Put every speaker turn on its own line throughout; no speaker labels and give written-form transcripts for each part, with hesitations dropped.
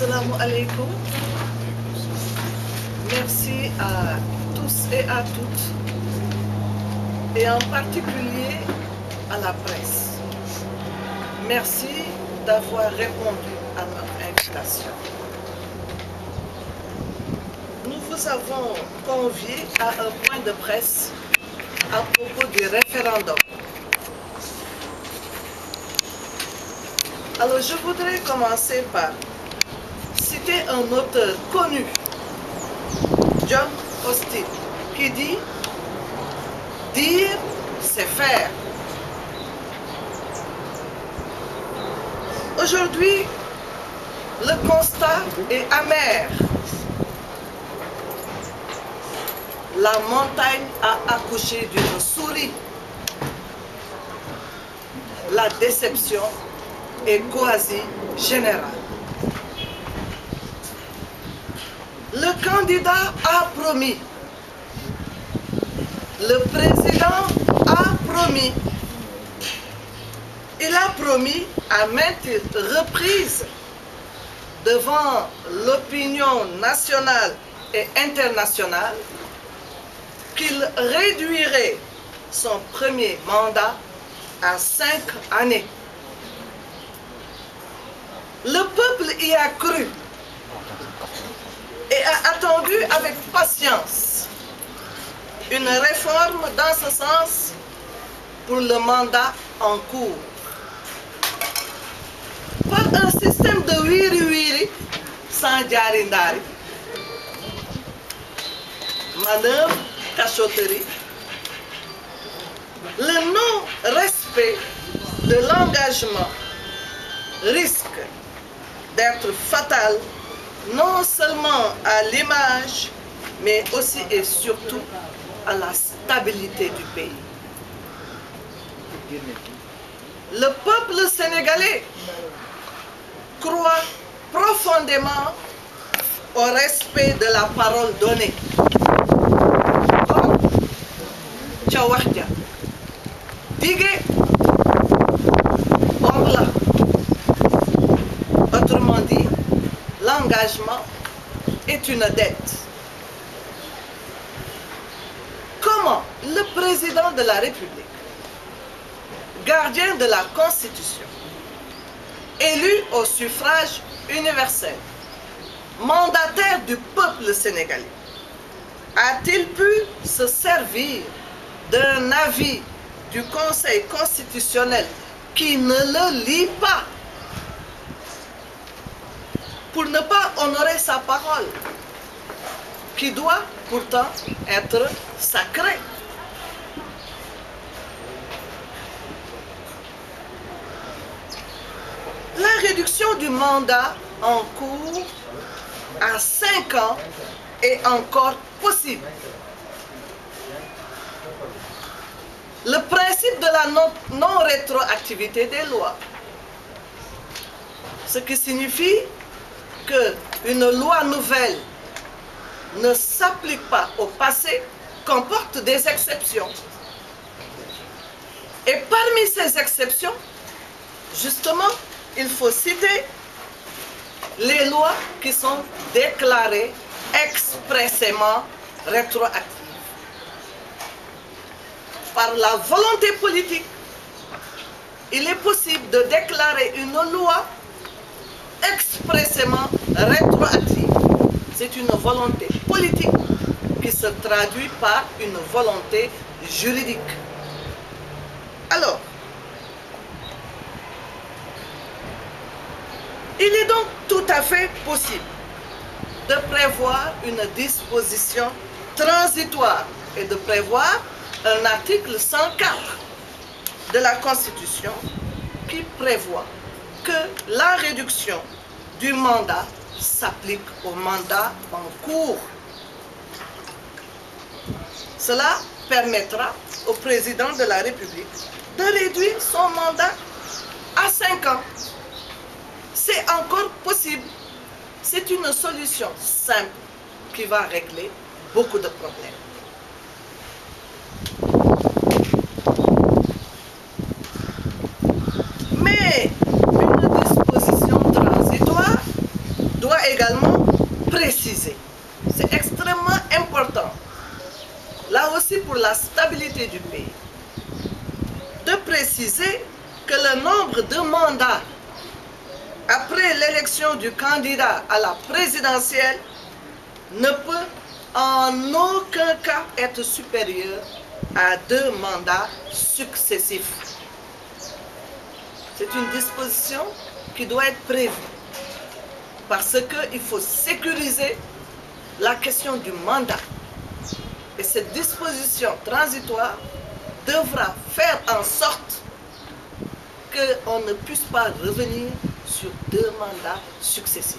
Assalamu alaikum. Merci à tous et à toutes, et en particulier à la presse. Merci d'avoir répondu à notre invitation. Nous vous avons convié à un point de presse à propos du référendum. Alors, je voudrais commencer par citer un auteur connu, John Austin, qui dit « Dire, c'est faire ». Aujourd'hui, le constat est amer. La montagne a accouché d'une souris. La déception est quasi générale. Le candidat a promis. Le président a promis. Il a promis à maintes reprises devant l'opinion nationale et internationale qu'il réduirait son premier mandat à 5 années. Le peuple y a cru et a attendu avec patience une réforme dans ce sens pour le mandat en cours. Par un système de wiri-wiri sans djari-ndari, manœuvre, cachotterie, le non-respect de l'engagement risque d'être fatal non seulement à l'image, mais aussi et surtout à la stabilité du pays. Le peuple sénégalais croit profondément au respect de la parole donnée. Tchawardia, Digue, Orla. Autrement dit, l'engagement est une dette. Comment le président de la République, gardien de la Constitution, élu au suffrage universel, mandataire du peuple sénégalais, a-t-il pu se servir d'un avis du Conseil constitutionnel qui ne le lit pas pour ne pas honorer sa parole, qui doit pourtant être sacrée? La réduction du mandat en cours à 5 ans est encore possible. Le principe de la non-rétroactivité des lois, ce qui signifie qu'une loi nouvelle ne s'applique pas au passé, comporte des exceptions. Et parmi ces exceptions, justement, il faut citer les lois qui sont déclarées expressément rétroactives. Par la volonté politique, il est possible de déclarer une loi expressément rétroactive. C'est une volonté politique qui se traduit par une volonté juridique. Alors, il est donc tout à fait possible de prévoir une disposition transitoire et de prévoir un article 104 de la Constitution qui prévoit que la réduction du mandat s'applique au mandat en cours. Cela permettra au président de la République de réduire son mandat à 5 ans. C'est encore possible. C'est une solution simple qui va régler beaucoup de problèmes. Mais une disposition transitoire doit pour la stabilité du pays de préciser que le nombre de mandats après l'élection du candidat à la présidentielle ne peut en aucun cas être supérieur à 2 mandats successifs. C'est une disposition qui doit être prévue parce qu'il faut sécuriser la question du mandat. Et cette disposition transitoire devra faire en sorte qu'on ne puisse pas revenir sur 2 mandats successifs.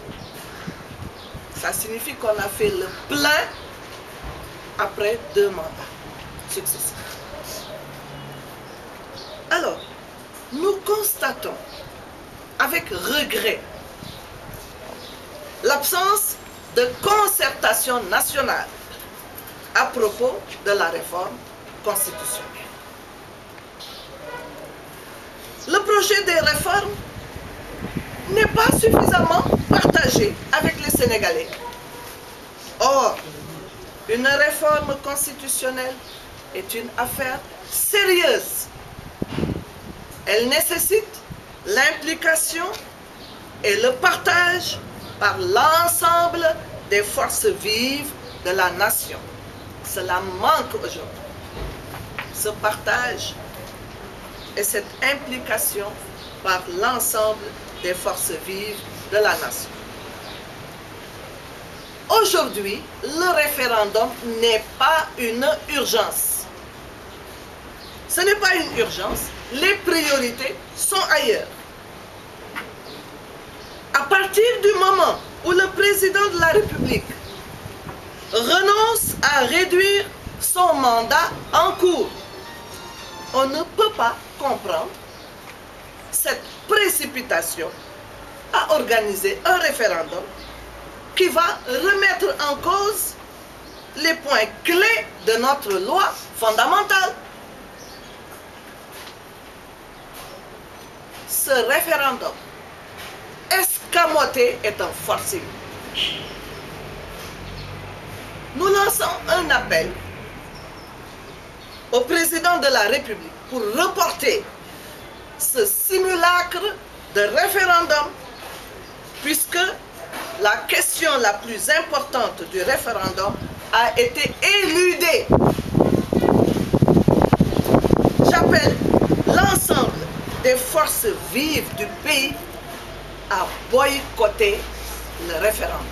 Ça signifie qu'on a fait le plein après 2 mandats successifs. Alors, nous constatons avec regret l'absence de concertation nationale à propos de la réforme constitutionnelle. Le projet de réforme n'est pas suffisamment partagé avec les Sénégalais. Or, une réforme constitutionnelle est une affaire sérieuse. Elle nécessite l'implication et le partage par l'ensemble des forces vives de la nation. Cela manque aujourd'hui. Ce partage et cette implication par l'ensemble des forces vives de la nation. Aujourd'hui, le référendum n'est pas une urgence. Ce n'est pas une urgence. Les priorités sont ailleurs. À partir du moment où le président de la République renonce à réduire son mandat en cours, on ne peut pas comprendre cette précipitation à organiser un référendum qui va remettre en cause les points clés de notre loi fondamentale. Ce référendum escamoté est un forcing. Nous lançons un appel au président de la République pour reporter ce simulacre de référendum, puisque la question la plus importante du référendum a été éludée. J'appelle l'ensemble des forces vives du pays à boycotter le référendum.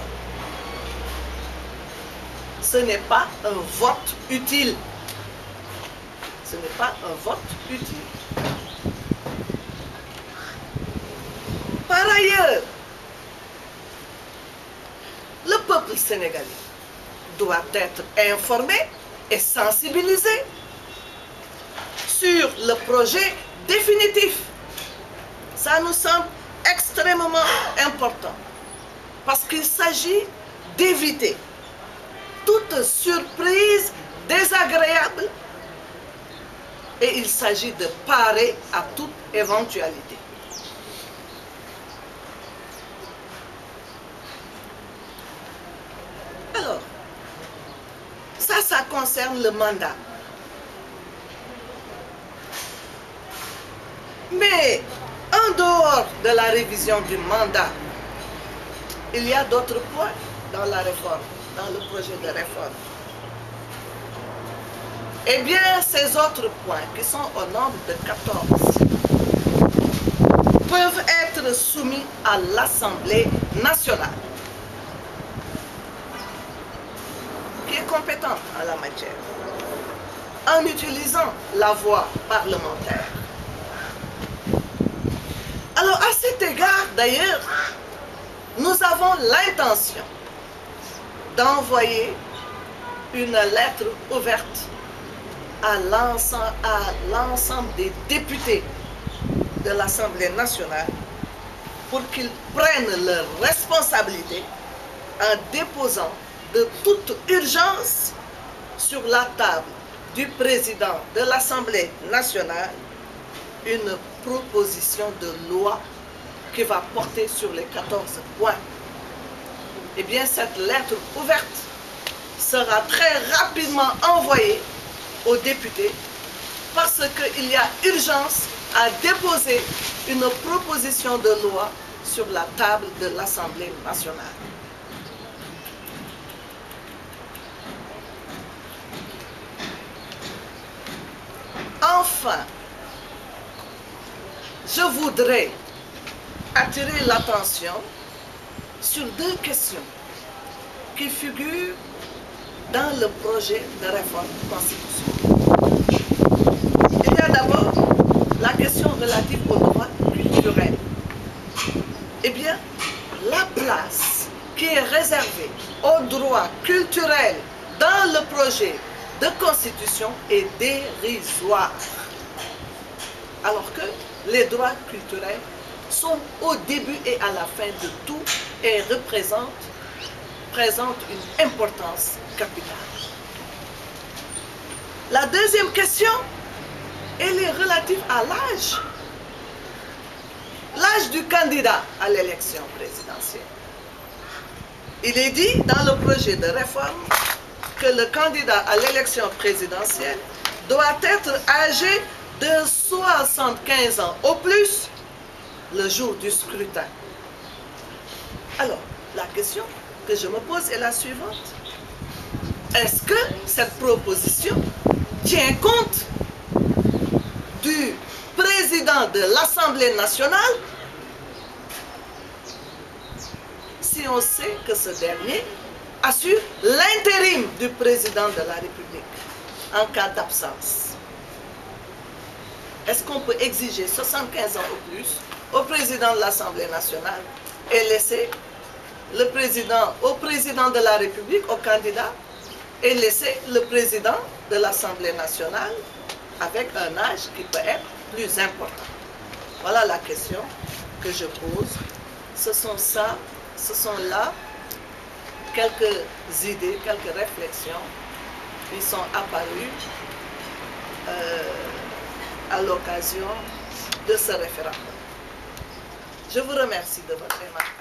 Ce n'est pas un vote utile. Ce n'est pas un vote utile. Par ailleurs, le peuple sénégalais doit être informé et sensibilisé sur le projet définitif. Ça nous semble extrêmement important parce qu'il s'agit d'éviter toute surprise désagréable et il s'agit de parer à toute éventualité. Alors, ça concerne le mandat. Mais en dehors de la révision du mandat, il y a d'autres points dans la réforme, dans le projet de réforme. Eh bien, ces autres points, qui sont au nombre de 14, peuvent être soumis à l'Assemblée nationale, qui est compétente en la matière, en utilisant la voie parlementaire. Alors, à cet égard, d'ailleurs, nous avons l'intention d'envoyer une lettre ouverte à l'ensemble des députés de l'Assemblée nationale pour qu'ils prennent leurs responsabilités en déposant de toute urgence sur la table du président de l'Assemblée nationale une proposition de loi qui va porter sur les 14 points. Eh bien, cette lettre ouverte sera très rapidement envoyée aux députés parce qu'il y a urgence à déposer une proposition de loi sur la table de l'Assemblée nationale. Enfin, je voudrais attirer l'attention sur deux questions qui figurent dans le projet de réforme constitutionnelle. Il y a d'abord la question relative aux droits culturels. Eh bien, la place qui est réservée aux droits culturels dans le projet de constitution est dérisoire. Alors que les droits culturels sont au début et à la fin de tout et présentent une importance capitale. La deuxième question, elle est relative à l'âge. L'âge du candidat à l'élection présidentielle. Il est dit dans le projet de réforme que le candidat à l'élection présidentielle doit être âgé de 75 ans au plus le jour du scrutin. Alors, la question que je me pose est la suivante. Est-ce que cette proposition tient compte du président de l'Assemblée nationale si on sait que ce dernier assure l'intérim du président de la République en cas d'absence? Est-ce qu'on peut exiger 75 ans ou plus au président de l'Assemblée nationale et laisser au président de la République, au candidat, et laisser le président de l'Assemblée nationale avec un âge qui peut être plus important? Voilà la question que je pose. Ce sont là quelques idées, quelques réflexions qui sont apparues à l'occasion de ce référendum. Je vous remercie de votre aimable.